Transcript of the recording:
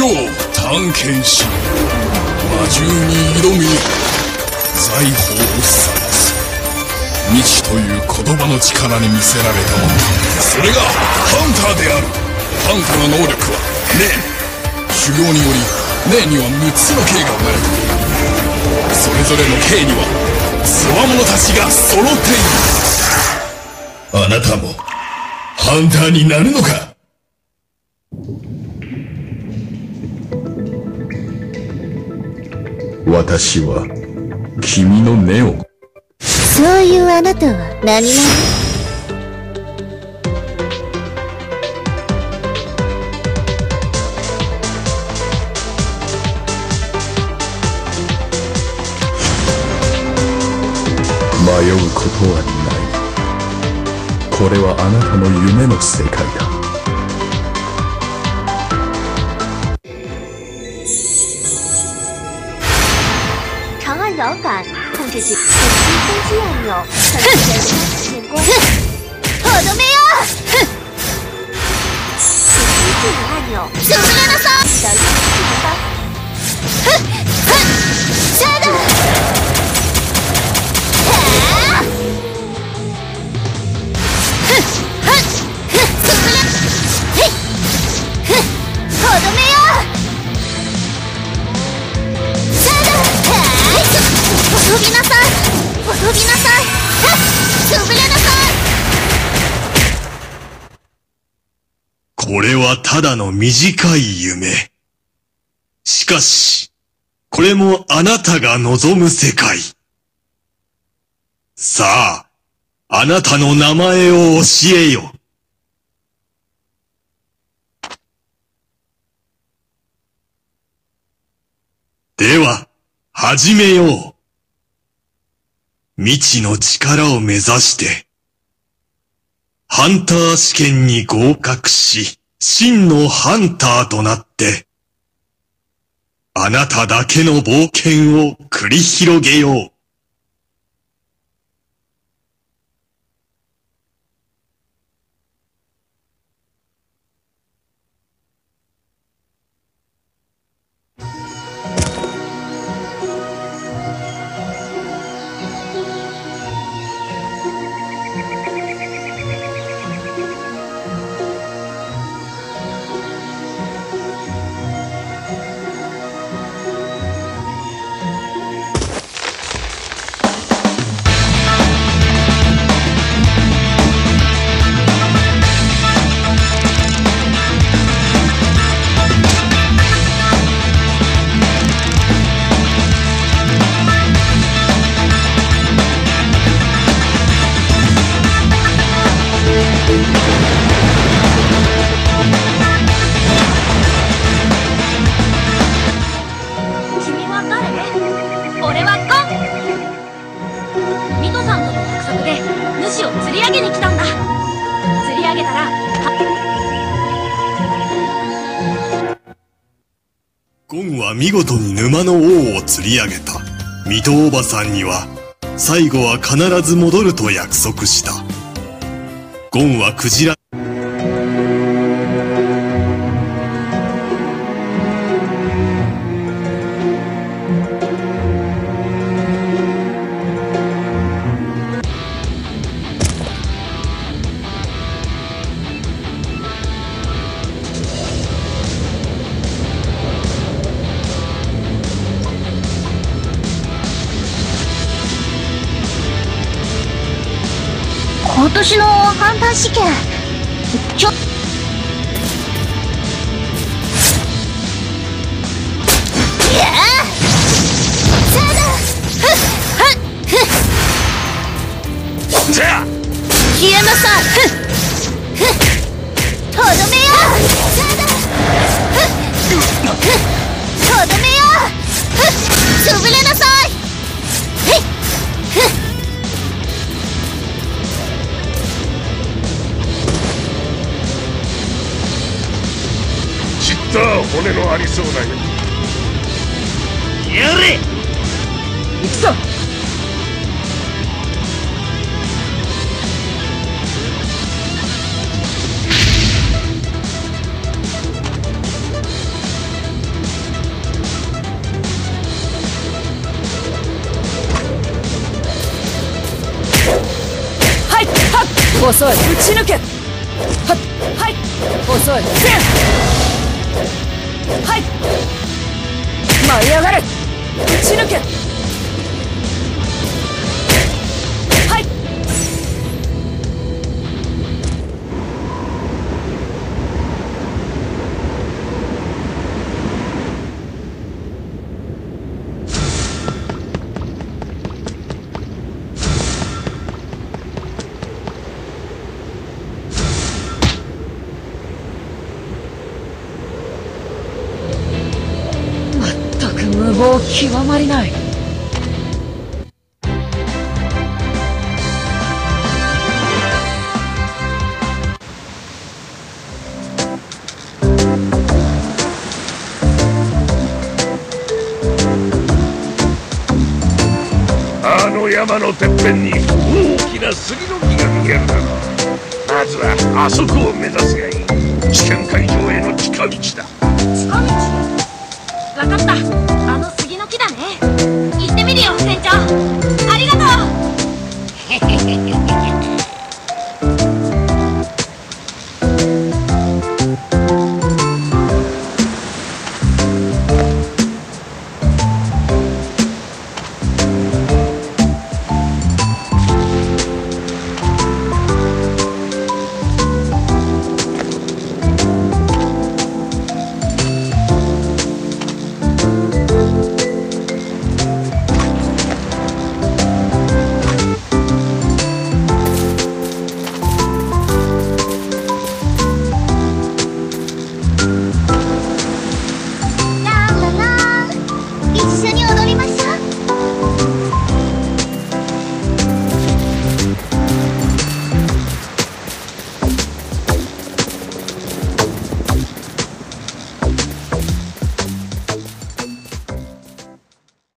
よ探検士、魔獣に挑み財宝を探す。未知という言葉の力に魅せられたもの、それがハンターである。ハンターの能力は霊。修行により霊には6つの系が生まれている。それぞれの系には強者たちが揃っている。あなたもハンターになるのか。私は君の根を。 そういうあなたは何者？ 迷うことはない。これはあなたの夢の世界だ。 长按摇杆控制点击飞机按钮，向前实现光。とどめよ！点击技能按钮，潰れなさい！小一技能包。シャドウ！とどめよ！飛びなさい！飛びなさい！潰れなさい！ これはただの短い夢。しかし、これもあなたが望む世界。さあ、あなたの名前を教えよ。では、始めよう。未知の力を目指して、ハンター試験に合格し、真のハンターとなって、あなただけの冒険を繰り広げよう。ゴンは見事に沼の王を釣り上げた。水戸おばさんには、最後は必ず戻ると約束した。ゴンはクジラ、 今年のハンター試験、消えなさい！とどめよ！とどめよ！潰れなさい！ 骨のありそうなよ。 やれ！行くぞ！ 遅い。打ち抜け。はっ、はい。遅い。はい。舞い上がれ。打ち抜け。はい。無謀極まりない。 あの山のてっぺんに大きな杉の木が見えるだろう。まずはあそこを目指すがいい。試験会場への近道だ。 近道？わかった。あの杉の木だね。行ってみるよ、船長。ありがとう。